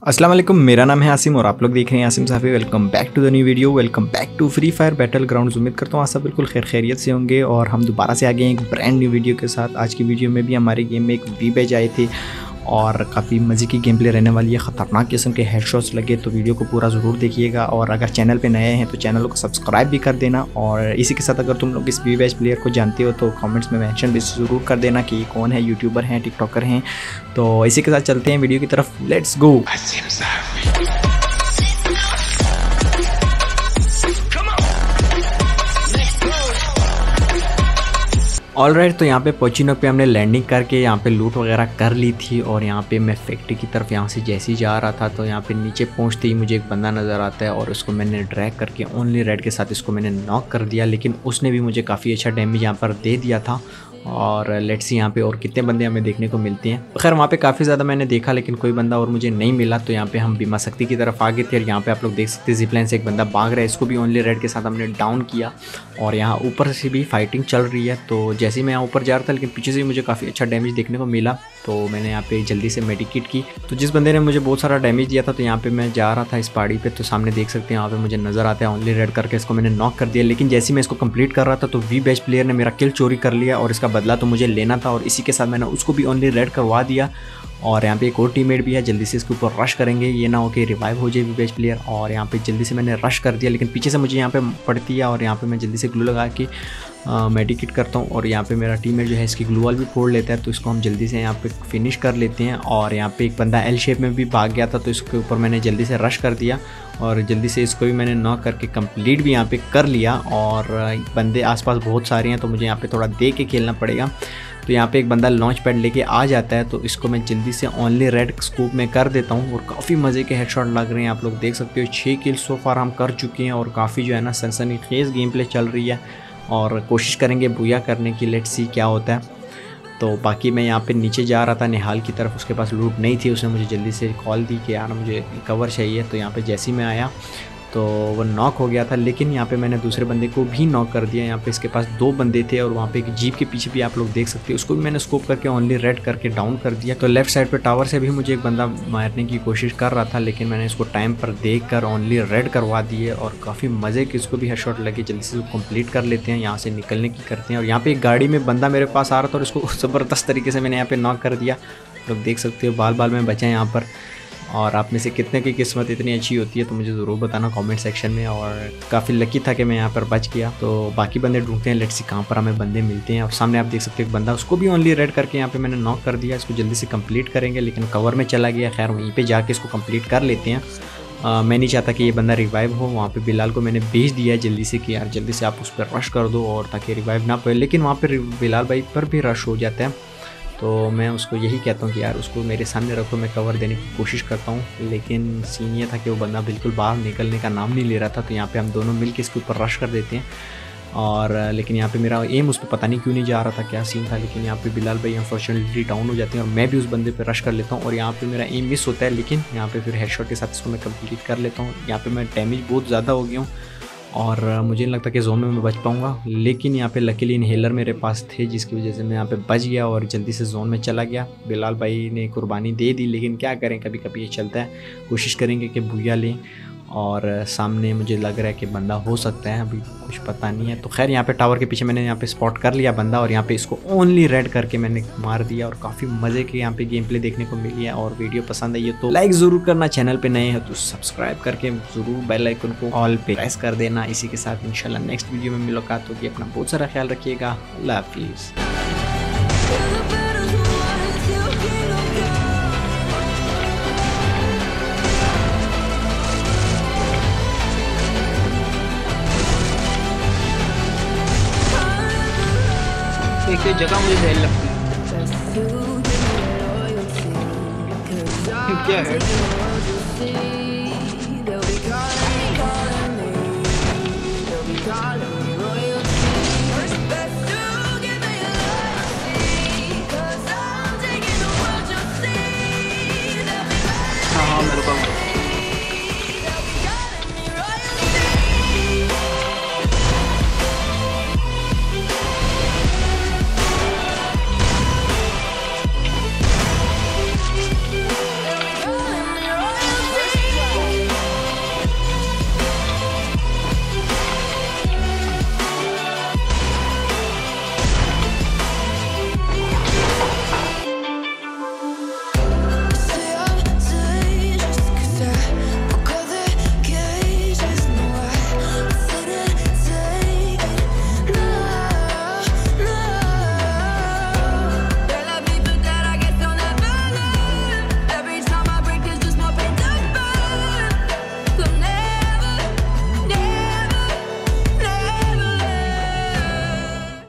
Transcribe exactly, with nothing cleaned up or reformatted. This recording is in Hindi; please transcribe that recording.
अस्सलाम वालेकुम, मेरा नाम है आसिम और आप लोग देख रहे हैं Asim Safi. Welcome back to the new video, welcome back to Free Fire Battlegrounds. उम्मीद करता हूँ आप सब बिल्कुल खैर खैरियत से होंगे और हम दोबारा से आ गए हैं एक ब्रांड न्यू वीडियो के साथ। आज की वीडियो में भी हमारे गेम में एक वी बैज आए थे और काफ़ी मज़े की गेम प्ले रहने वाली है। ख़तरनाक किस्म के हेडशॉट्स लगे, तो वीडियो को पूरा ज़रूर देखिएगा। और अगर चैनल पे नए हैं तो चैनल को सब्सक्राइब भी कर देना। और इसी के साथ अगर तुम लोग इस वी बैज प्लेयर को जानते हो तो कमेंट्स में मेंशन भी ज़रूर कर देना कि ये कौन है, यूट्यूबर हैं, टिकटॉकर हैं। तो इसी के साथ चलते हैं वीडियो की तरफ, लेट्स गो। ऑल राइट, तो यहाँ पे पोचिनोक पे हमने लैंडिंग करके यहाँ पे लूट वगैरह कर ली थी। और यहाँ पे मैं फैक्ट्री की तरफ यहाँ से जैसे ही जा रहा था तो यहाँ पे नीचे पहुँचते ही मुझे एक बंदा नज़र आता है और उसको मैंने ड्रैग करके ओनली रेड के साथ इसको मैंने नॉक कर दिया। लेकिन उसने भी मुझे काफ़ी अच्छा डैमेज यहाँ पर दे दिया था। और लेट्स सी यहाँ पे और कितने बंदे हमें देखने को मिलते हैं। खैर वहाँ पे काफ़ी ज़्यादा मैंने देखा लेकिन कोई बंदा और मुझे नहीं मिला। तो यहाँ पे हम बीमा शक्ति की तरफ आ गए थे और यहाँ पे आप लोग देख सकते हैं जिपलाइन से एक बंदा भाग रहा है, इसको भी ओनली रेड के साथ हमने डाउन किया। और यहाँ ऊपर से भी फाइटिंग चल रही है। तो जैसे ही मैं यहाँ ऊपर जा रहा था लेकिन पीछे से मुझे काफ़ी अच्छा डैमेज देखने को मिला, तो मैंने यहाँ पे जल्दी से मेडिकेट की। तो जिस बंदे ने मुझे बहुत सारा डैमेज दिया था तो यहाँ पे मैं जा रहा था इस पहाड़ी पे, तो सामने देख सकते हैं यहाँ पे मुझे नज़र आता है ओनली रेड करके इसको मैंने नॉक कर दिया। लेकिन जैसे ही मैं इसको कंप्लीट कर रहा था तो वी बैच प्लेयर ने मेरा किल चोरी कर लिया और इसका बदला तो मुझे लेना था। और इसी के साथ मैंने उसको भी ओनली रेड करवा दिया। और यहाँ पे एक और टीममेट भी है, जल्दी से इसके ऊपर रश करेंगे, ये ना हो कि रिवाइव हो जाए वी बैच प्लेयर। और यहाँ पे जल्दी से मैंने रश कर दिया लेकिन पीछे से मुझे यहाँ पे पड़ती है और यहाँ पे मैं जल्दी से ग्लू लगा के मेडिकेट करता हूँ। और यहाँ पे मेरा टीममेट जो है इसकी ग्लू वॉल भी फोड़ लेता है, तो इसको हम जल्दी से यहाँ पे फिनिश कर लेते हैं। और यहाँ पे एक बंदा एल शेप में भी भाग गया था तो इसके ऊपर मैंने जल्दी से रश कर दिया और जल्दी से इसको भी मैंने नॉक करके कंप्लीट भी यहाँ पे कर लिया। और बंदे आसपास बहुत सारे हैं तो मुझे यहाँ पे थोड़ा दे के खेलना पड़ेगा। तो यहाँ पे एक बंदा लॉन्च पैड लेके आ जाता है तो इसको मैं जल्दी से ओनली रेड स्कूप में कर देता हूँ। और काफ़ी मज़े के हेडशॉट लग रहे हैं, आप लोग देख सकते हो। छः किल सो फार हम कर चुके हैं और काफ़ी जो है ना सनसनीखेज़ गेम प्ले चल रही है और कोशिश करेंगे बुया करने की। लेट्स सी क्या होता है। तो बाकी मैं यहाँ पे नीचे जा रहा था निहाल की तरफ, उसके पास लूट नहीं थी, उसने मुझे जल्दी से कॉल दी कि यार मुझे कवर चाहिए। तो यहाँ पे जैसे ही मैं आया तो वो नॉक हो गया था, लेकिन यहाँ पे मैंने दूसरे बंदे को भी नॉक कर दिया। यहाँ पे इसके पास दो बंदे थे और वहाँ पे एक जीप के पीछे भी आप लोग देख सकते हैं, उसको भी मैंने स्कोप करके ओनली रेड करके डाउन कर दिया। तो लेफ्ट साइड पे टावर से भी मुझे एक बंदा मारने की कोशिश कर रहा था लेकिन मैंने इसको टाइम पर देख कर ओनली रेड करवा दिए और काफ़ी मज़े की इसको भी हेडशॉट लगे। जल्दी से कंप्लीट कर लेते हैं, यहाँ से निकलने की करते हैं। और यहाँ पे एक गाड़ी में बंदा मेरे पास आ रहा था और इसको ज़बरदस्त तरीके से मैंने यहाँ पे नॉक कर दिया। लोग देख सकते हो बाल बाल में बचा यहाँ पर। और आप में से कितने की किस्मत इतनी अच्छी होती है तो मुझे ज़रूर बताना कमेंट सेक्शन में। और काफ़ी लकी था कि मैं यहाँ पर बच गया। तो बाकी बंदे ढूंढते हैं, लेट्स सी कहाँ पर हमें बंदे मिलते हैं। और सामने आप देख सकते हो एक बंदा, उसको भी ओनली रेड करके यहाँ पे मैंने नॉक कर दिया। इसको जल्दी से कंप्लीट करेंगे लेकिन कवर में चला गया। खैर वहीं पर जाके इसको कंप्लीट कर लेते हैं। आ, मैं नहीं चाहता कि ये बंदा रिवाइव हो। वहाँ पे बिलाल को मैंने भेज दिया है जल्दी से कि यार जल्दी से आप उस पर रश कर दो और ताकि रिवाइव ना पाए। लेकिन वहाँ पर बिलाल भाई पर भी रश हो जाता है तो मैं उसको यही कहता हूँ कि यार उसको मेरे सामने रखो, मैं कवर देने की कोशिश करता हूँ। लेकिन सीन ये था कि वो बंदा बिल्कुल बाहर निकलने का नाम नहीं ले रहा था। तो यहाँ पे हम दोनों मिल के इसके ऊपर रश कर देते हैं। और लेकिन यहाँ पे मेरा एम उस पर पता नहीं क्यों नहीं जा रहा था, क्या सीन था। लेकिन यहाँ पे बिलाल भाई अनफॉर्चुनेटली डाउन हो जाते हैं और मैं भी उस बंदे पे रश कर लेता हूँ और यहाँ पे मेरा एम मिस होता है। लेकिन यहाँ पे फिर हेडशॉट के साथ इसको मैं कंप्लीट कर लेता हूँ। यहाँ पे मैं डैमेज बहुत ज़्यादा हो गया हूँ और मुझे नहीं लगता कि जोन में मैं बच पाऊँगा। लेकिन यहाँ पे लकीली इनहेलर मेरे पास थे जिसकी वजह से मैं यहाँ पे बच गया और जल्दी से जोन में चला गया। बिलाल भाई ने कुर्बानी दे दी लेकिन क्या करें, कभी कभी ये चलता है। कोशिश करेंगे कि बुया लें। और सामने मुझे लग रहा है कि बंदा हो सकता है, अभी कुछ पता नहीं है। तो खैर यहाँ पे टावर के पीछे मैंने यहाँ पे स्पॉट कर लिया बंदा और यहाँ पे इसको ओनली रेड करके मैंने मार दिया। और काफ़ी मज़े के यहाँ पे गेम प्ले देखने को मिली है। और वीडियो पसंद आई है तो लाइक ज़रूर करना, चैनल पे नए हो तो सब्सक्राइब करके ज़रूर बेल आइकन को ऑल पे प्रेस कर देना। इसी के साथ इंशाल्लाह नेक्स्ट वीडियो में मुलाकात होगी। अपना बहुत सारा ख्याल रखिएगा। अल्लाह हाफिज़। एक जगह मुझे जहर लगती है। क्या है?